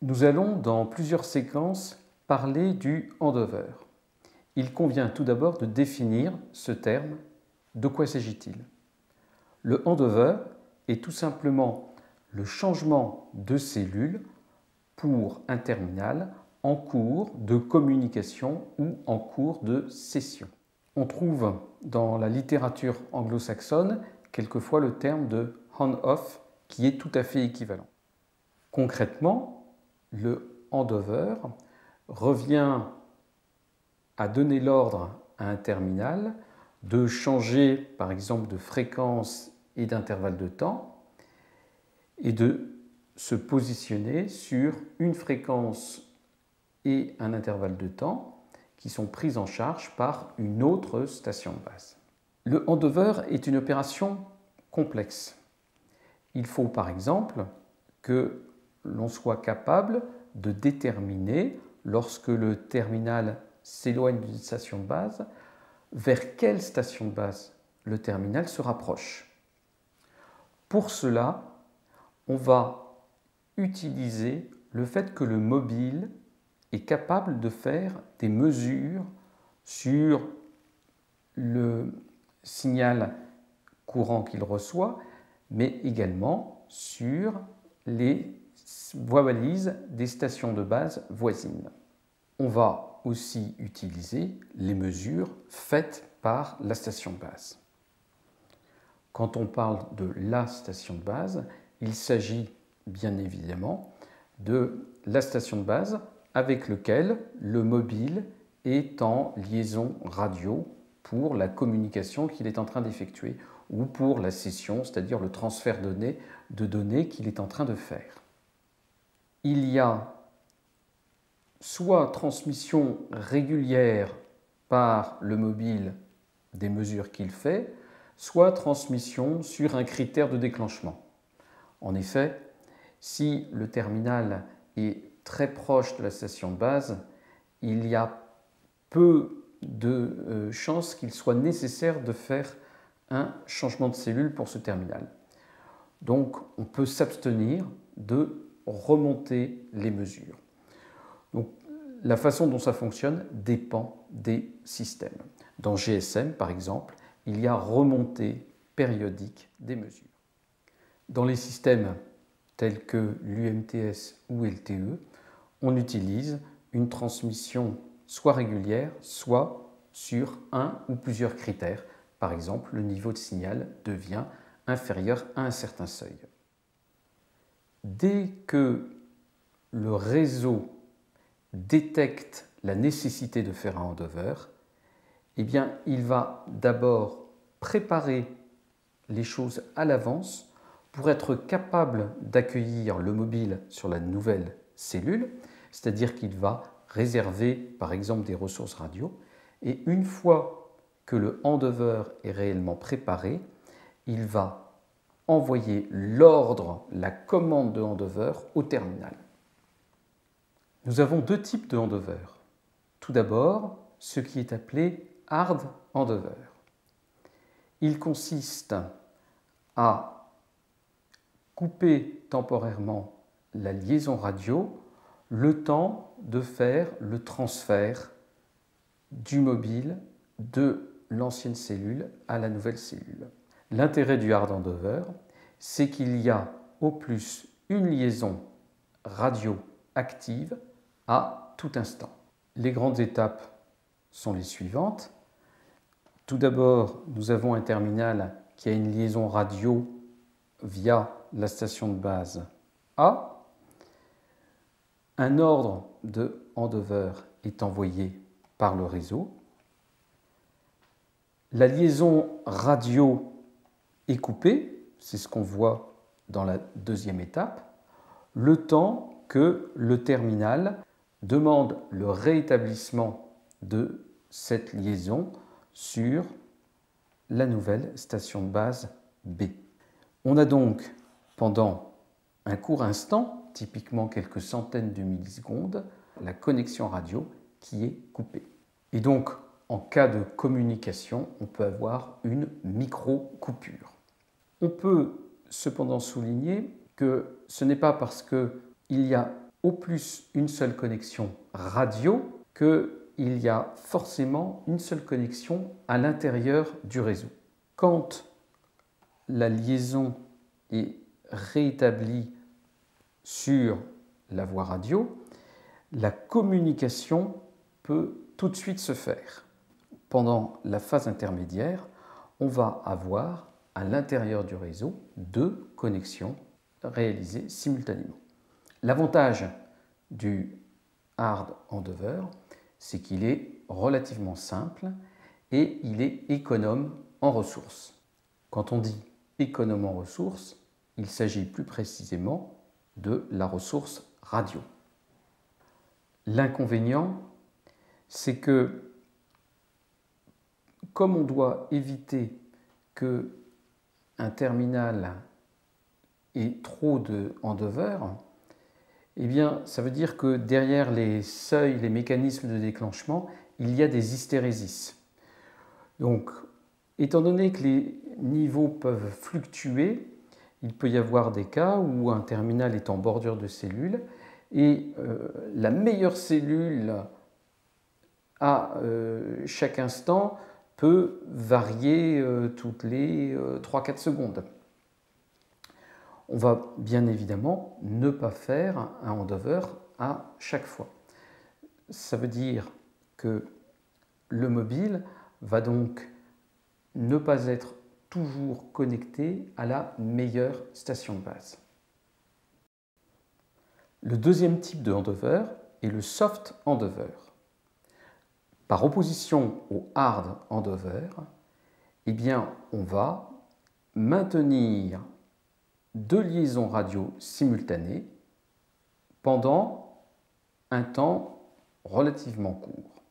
Nous allons dans plusieurs séquences parler du handover. Il convient tout d'abord de définir ce terme. De quoi s'agit-il? Le handover est tout simplement le changement de cellule pour un terminal en cours de communication ou en cours de session. On trouve dans la littérature anglo-saxonne quelquefois le terme de on-off qui est tout à fait équivalent. Concrètement, le handover revient à donner l'ordre à un terminal de changer par exemple de fréquence et d'intervalle de temps et de se positionner sur une fréquence et un intervalle de temps qui sont prises en charge par une autre station de base. Le handover est une opération complexe. Il faut par exemple que l'on soit capable de déterminer, lorsque le terminal s'éloigne d'une station de base, vers quelle station de base le terminal se rapproche. Pour cela, on va utiliser le fait que le mobile est capable de faire des mesures sur le signal courant qu'il reçoit, mais également sur les voies balises des stations de base voisines. On va aussi utiliser les mesures faites par la station de base. Quand on parle de la station de base, il s'agit bien évidemment de la station de base avec laquelle le mobile est en liaison radio pour la communication qu'il est en train d'effectuer ou pour la session, c'est-à-dire le transfert de données qu'il est en train de faire. Il y a soit transmission régulière par le mobile des mesures qu'il fait, soit transmission sur un critère de déclenchement. En effet, si le terminal est très proche de la station de base, il y a peu de chances qu'il soit nécessaire de faire un changement de cellule pour ce terminal. Donc, on peut s'abstenir de remonter les mesures. Donc, la façon dont ça fonctionne dépend des systèmes. Dans GSM, par exemple, il y a remontée périodique des mesures. Dans les systèmes tels que l'UMTS ou LTE, on utilise une transmission soit régulière, soit sur un ou plusieurs critères. Par exemple, le niveau de signal devient inférieur à un certain seuil. Dès que le réseau détecte la nécessité de faire un handover, eh bien, il va d'abord préparer les choses à l'avance pour être capable d'accueillir le mobile sur la nouvelle cellule, c'est-à-dire qu'il va réserver par exemple des ressources radio, et une fois que le handover est réellement préparé, il va envoyer l'ordre, la commande de handover au terminal. Nous avons deux types de handover. Tout d'abord, ce qui est appelé hard handover. Il consiste à couper temporairement la liaison radio le temps de faire le transfert du mobile de l'ancienne cellule à la nouvelle cellule. L'intérêt du hard handover, c'est qu'il y a au plus une liaison radio active à tout instant. Les grandes étapes sont les suivantes. Tout d'abord, nous avons un terminal qui a une liaison radio via la station de base A. Un ordre de handover est envoyé par le réseau. La liaison radio est coupée, c'est ce qu'on voit dans la deuxième étape, le temps que le terminal demande le réétablissement de cette liaison sur la nouvelle station de base B. On a donc, pendant un court instant, typiquement quelques centaines de millisecondes, la connexion radio qui est coupée. Et donc, en cas de communication, on peut avoir une micro-coupure. On peut cependant souligner que ce n'est pas parce qu'il y a au plus une seule connexion radio qu'il y a forcément une seule connexion à l'intérieur du réseau. Quand la liaison est rétablie sur la voie radio, la communication peut tout de suite se faire. Pendant la phase intermédiaire, on va avoir à l'intérieur du réseau 2 connexions réalisées simultanément. L'avantage du hard handover, c'est qu'il est relativement simple et il est économe en ressources. Quand on dit économe en ressources, il s'agit plus précisément de la ressource radio. L'inconvénient, c'est que comme on doit éviter qu'un terminal ait trop de handover, eh bien, ça veut dire que derrière les seuils, les mécanismes de déclenchement, il y a des hystérésis. Donc, étant donné que les niveaux peuvent fluctuer, il peut y avoir des cas où un terminal est en bordure de cellule et la meilleure cellule à chaque instant peut varier toutes les 3-4 secondes. On va bien évidemment ne pas faire un handover à chaque fois. Ça veut dire que le mobile va donc ne pas être toujours connecté à la meilleure station de base. Le deuxième type de handover est le soft handover. Par opposition au hard handover, eh bien, on va maintenir 2 liaisons radio simultanées pendant un temps relativement court.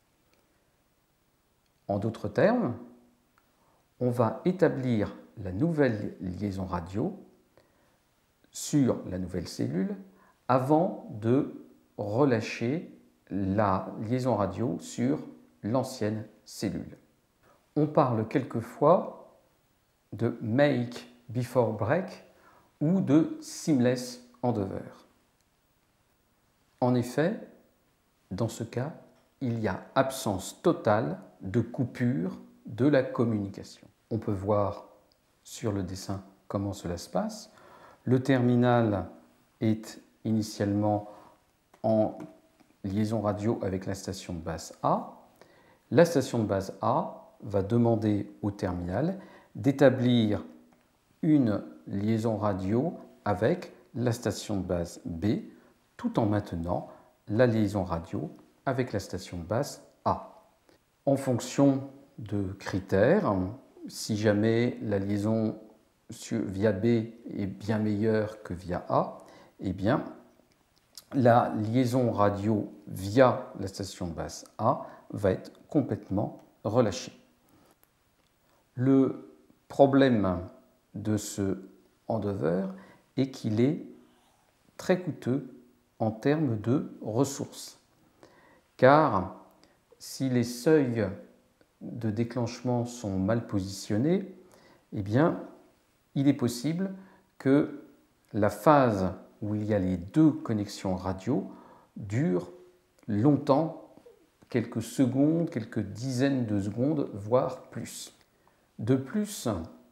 En d'autres termes, on va établir la nouvelle liaison radio sur la nouvelle cellule avant de relâcher la liaison radio sur l'ancienne cellule. On parle quelquefois de make before break ou de seamless handover. En effet, dans ce cas, il y a absence totale de coupure de la communication. On peut voir sur le dessin comment cela se passe. Le terminal est initialement en liaison radio avec la station de base A. La station de base A va demander au terminal d'établir une liaison radio avec la station de base B tout en maintenant la liaison radio avec la station de base A. En fonction de critères, si jamais la liaison via B est bien meilleure que via A, eh bien, la liaison radio via la station de base A va être complètement relâchée. Le problème de ce handover est qu'il est très coûteux en termes de ressources. Car si les seuils de déclenchement sont mal positionnés, eh bien, il est possible que la phase où il y a les 2 connexions radio dure longtemps, quelques secondes, quelques dizaines de secondes, voire plus. De plus,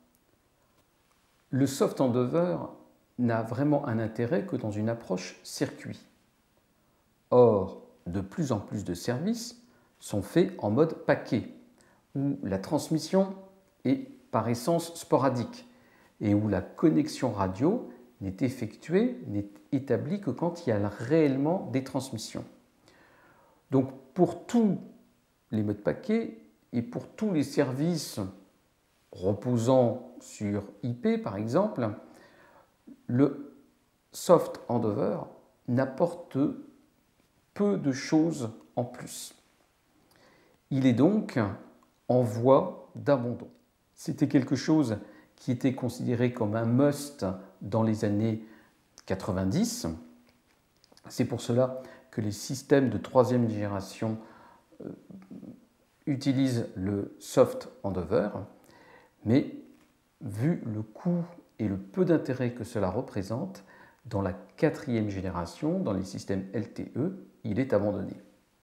le soft handover n'a vraiment un intérêt que dans une approche circuit. Or, de plus en plus de services sont faits en mode paquet, où la transmission est par essence sporadique et où la connexion radio n'est effectuée, n'est établie que quand il y a réellement des transmissions. Donc pour tous les modes paquets et pour tous les services reposant sur IP par exemple, le soft handover n'apporte peu de choses en plus. Il est donc en voie d'abandon. C'était quelque chose qui était considéré comme un must dans les années 90. C'est pour cela que les systèmes de 3e génération utilisent le soft handover, mais vu le coût et le peu d'intérêt que cela représente, Dans la quatrième génération, dans les systèmes LTE, il est abandonné.